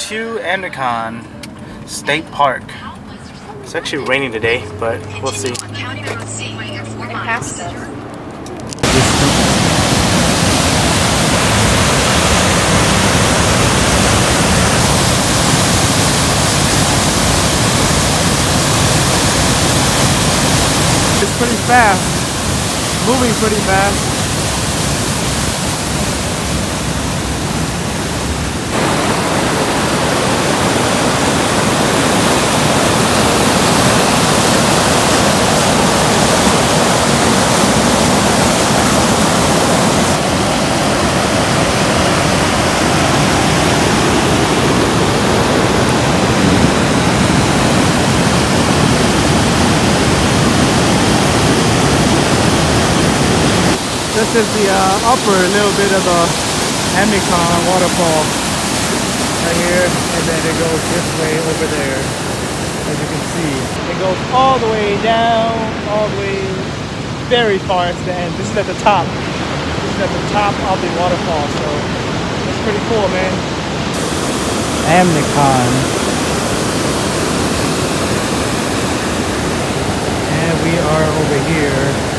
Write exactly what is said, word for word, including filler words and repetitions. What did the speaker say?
to Amnicon State Park. It's actually raining today, but we'll see. It passed us. It's pretty fast, moving pretty fast. This is the uh, upper little bit of the Amnicon waterfall right here, and then it goes this way over there, as you can see. It goes all the way down, all the way very far to the end. This is at the top. This is at the top of the waterfall, so it's pretty cool, man. Amnicon. And we are over here.